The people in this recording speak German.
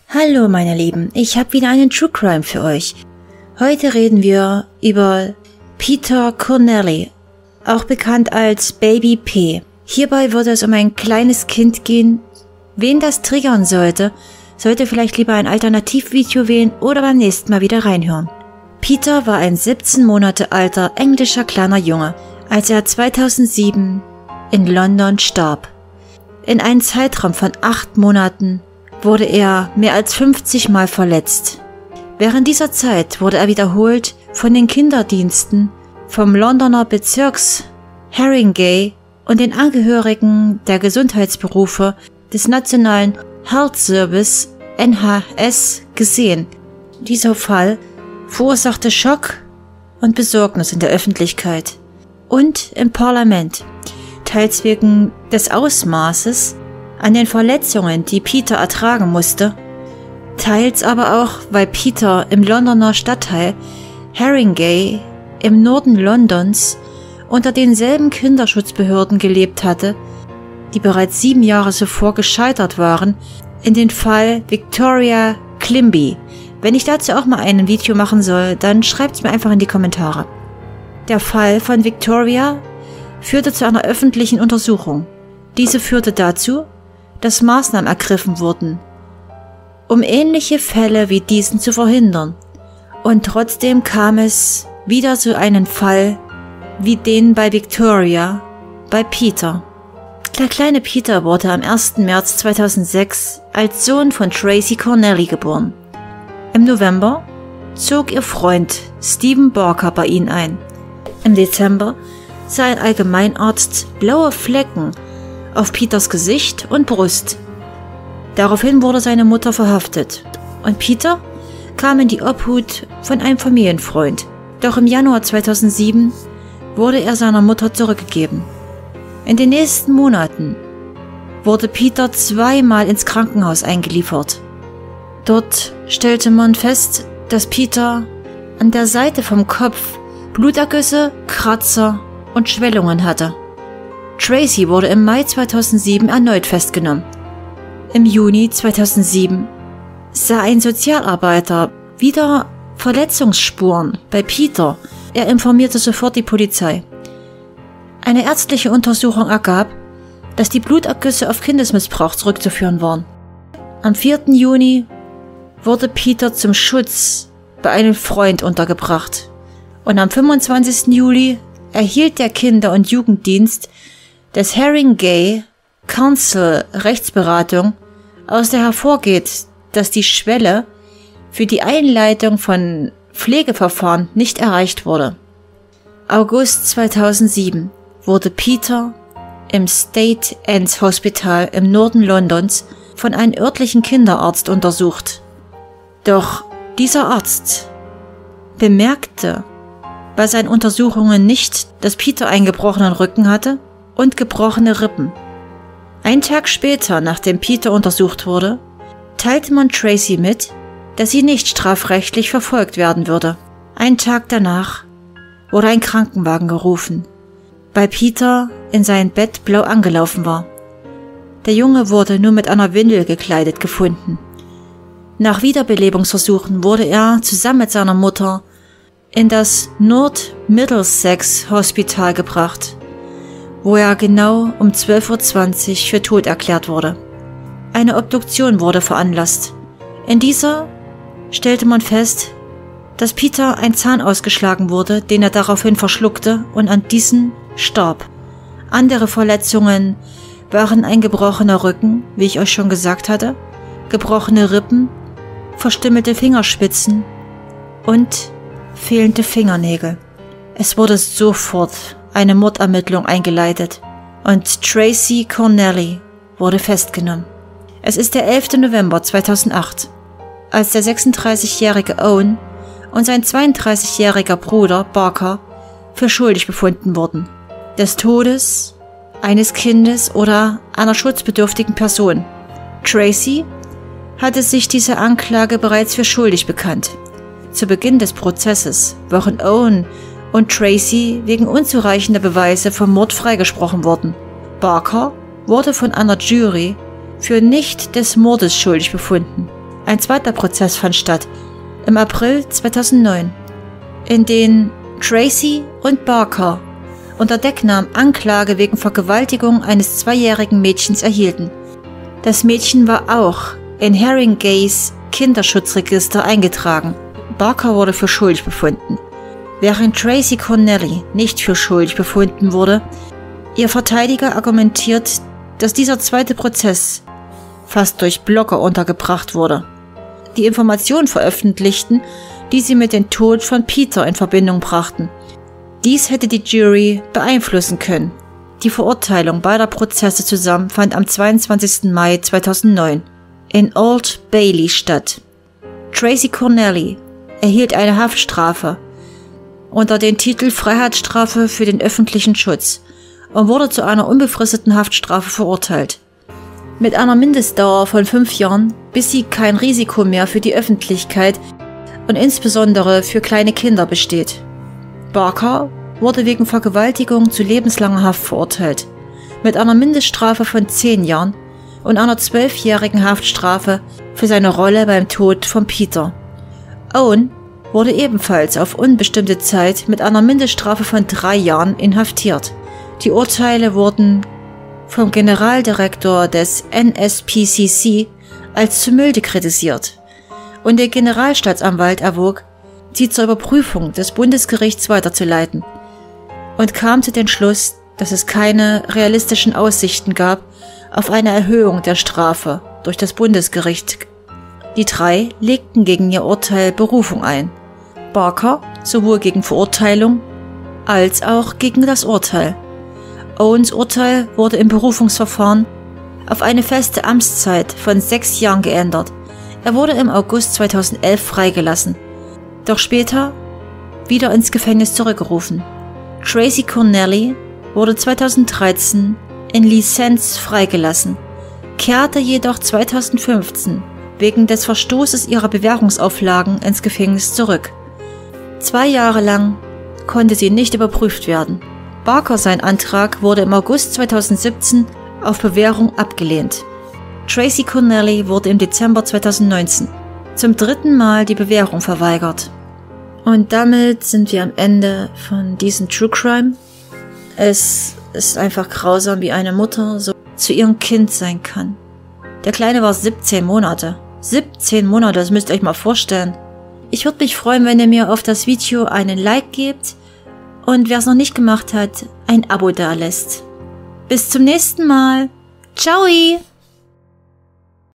Hallo meine Lieben, ich habe wieder einen True Crime für euch. Heute reden wir über Peter Connelly, auch bekannt als Baby P. Hierbei wird es um ein kleines Kind gehen. Wen das triggern sollte vielleicht lieber ein Alternativvideo wählen oder beim nächsten Mal wieder reinhören. Peter war ein 17 Monate alter englischer kleiner Junge, als er 2007 in London starb. In einem Zeitraum von 8 Monaten wurde er mehr als 50 Mal verletzt. Während dieser Zeit wurde er wiederholt von den Kinderdiensten vom Londoner Bezirks Haringey und den Angehörigen der Gesundheitsberufe des Nationalen Health Service NHS gesehen. Dieser Fall verursachte Schock und Besorgnis in der Öffentlichkeit und im Parlament, teils wegen des Ausmaßes an den Verletzungen, die Peter ertragen musste, teils aber auch, weil Peter im Londoner Stadtteil Haringey im Norden Londons unter denselben Kinderschutzbehörden gelebt hatte, die bereits 7 Jahre zuvor gescheitert waren in den Fall Victoria Climby. Wenn ich dazu auch mal ein Video machen soll, dann schreibt's mir einfach in die Kommentare. Der Fall von Victoria führte zu einer öffentlichen Untersuchung. Diese führte dazu, dass Maßnahmen ergriffen wurden, um ähnliche Fälle wie diesen zu verhindern. Und trotzdem kam es wieder zu einem Fall wie den bei Victoria, bei Peter. Der kleine Peter wurde am 1. März 2006 als Sohn von Tracy Connelly geboren. Im November zog ihr Freund Stephen Barker bei ihnen ein. Im Dezember sah ein Allgemeinarzt blaue Flecken auf Peters Gesicht und Brust. Daraufhin wurde seine Mutter verhaftet und Peter kam in die Obhut von einem Familienfreund. Doch im Januar 2007 wurde er seiner Mutter zurückgegeben. In den nächsten Monaten wurde Peter 2-mal ins Krankenhaus eingeliefert. Dort stellte man fest, dass Peter an der Seite vom Kopf Blutergüsse, Kratzer und Schwellungen hatte. Tracy wurde im Mai 2007 erneut festgenommen. Im Juni 2007 sah ein Sozialarbeiter wieder Verletzungsspuren bei Peter. Er informierte sofort die Polizei. Eine ärztliche Untersuchung ergab, dass die Blutergüsse auf Kindesmissbrauch zurückzuführen waren. Am 4. Juni wurde Peter zum Schutz bei einem Freund untergebracht. Und am 25. Juli erhielt der Kinder- und Jugenddienst des Haringey Council Rechtsberatung, aus der hervorgeht, dass die Schwelle für die Einleitung von Pflegeverfahren nicht erreicht wurde. August 2007 wurde Peter im State End Hospital im Norden Londons von einem örtlichen Kinderarzt untersucht. Doch dieser Arzt bemerkte bei seinen Untersuchungen nicht, dass Peter einen gebrochenen Rücken hatte und gebrochene Rippen. Einen Tag später, nachdem Peter untersucht wurde, teilte man Tracy mit, dass sie nicht strafrechtlich verfolgt werden würde. Einen Tag danach wurde ein Krankenwagen gerufen, weil Peter in sein Bett blau angelaufen war. Der Junge wurde nur mit einer Windel gekleidet gefunden. Nach Wiederbelebungsversuchen wurde er zusammen mit seiner Mutter in das North Middlesex Hospital gebracht, wo er genau um 12:20 Uhr für tot erklärt wurde. Eine Obduktion wurde veranlasst. In dieser stellte man fest, dass Peter ein Zahn ausgeschlagen wurde, den er daraufhin verschluckte und an diesen starb. Andere Verletzungen waren ein gebrochener Rücken, wie ich euch schon gesagt hatte, gebrochene Rippen, verstümmelte Fingerspitzen und fehlende Fingernägel. Es wurde sofort eine Mordermittlung eingeleitet und Tracy Connelly wurde festgenommen. Es ist der 11. November 2008, als der 36-jährige Owen und sein 32-jähriger Bruder Barker für schuldig befunden wurden, des Todes eines Kindes oder einer schutzbedürftigen Person. Tracy hatte sich diese Anklage bereits für schuldig bekannt. Zu Beginn des Prozesses waren Owen und Tracy wegen unzureichender Beweise vom Mord freigesprochen worden. Barker wurde von einer Jury für nicht des Mordes schuldig befunden. Ein zweiter Prozess fand statt, im April 2009, in den Tracy und Barker unter Decknamen Anklage wegen Vergewaltigung eines 2-jährigen Mädchens erhielten. Das Mädchen war auch in Haringays Kinderschutzregister eingetragen. Barker wurde für schuldig befunden, während Tracy Connelly nicht für schuldig befunden wurde. Ihr Verteidiger argumentiert, dass dieser zweite Prozess fast durch Blogger untergebracht wurde, die Informationen veröffentlichten, die sie mit dem Tod von Peter in Verbindung brachten. Dies hätte die Jury beeinflussen können. Die Verurteilung beider Prozesse zusammen fand am 22. Mai 2009 in Old Bailey statt. Tracy Connelly erhielt eine Haftstrafe unter dem Titel Freiheitsstrafe für den öffentlichen Schutz und wurde zu einer unbefristeten Haftstrafe verurteilt. Mit einer Mindestdauer von 5 Jahren, bis sie kein Risiko mehr für die Öffentlichkeit und insbesondere für kleine Kinder besteht. Barker wurde wegen Vergewaltigung zu lebenslanger Haft verurteilt, mit einer Mindeststrafe von 10 Jahren und einer 12-jährigen Haftstrafe für seine Rolle beim Tod von Peter. Owen wurde ebenfalls auf unbestimmte Zeit mit einer Mindeststrafe von 3 Jahren inhaftiert. Die Urteile wurden vom Generaldirektor des NSPCC als zu milde kritisiert und der Generalstaatsanwalt erwog, sie zur Überprüfung des Bundesgerichts weiterzuleiten und kam zu dem Schluss, dass es keine realistischen Aussichten gab auf eine Erhöhung der Strafe durch das Bundesgericht. Die 3 legten gegen ihr Urteil Berufung ein. Barker sowohl gegen Verurteilung als auch gegen das Urteil. Owens Urteil wurde im Berufungsverfahren auf eine feste Amtszeit von 6 Jahren geändert. Er wurde im August 2011 freigelassen, doch später wieder ins Gefängnis zurückgerufen. Tracy Connelly wurde 2013 in Lizenz freigelassen, kehrte jedoch 2015 wegen des Verstoßes ihrer Bewährungsauflagen ins Gefängnis zurück. 2 Jahre lang konnte sie nicht überprüft werden. Barker, sein Antrag wurde im August 2017 auf Bewährung abgelehnt. Tracy Connelly wurde im Dezember 2019 zum 3. Mal die Bewährung verweigert. Und damit sind wir am Ende von diesem True Crime. Es ist einfach grausam, wie eine Mutter so zu ihrem Kind sein kann. Der Kleine war 17 Monate. 17 Monate, das müsst ihr euch mal vorstellen. Ich würde mich freuen, wenn ihr mir auf das Video einen Like gebt und wer es noch nicht gemacht hat, ein Abo dalässt. Bis zum nächsten Mal. Ciao!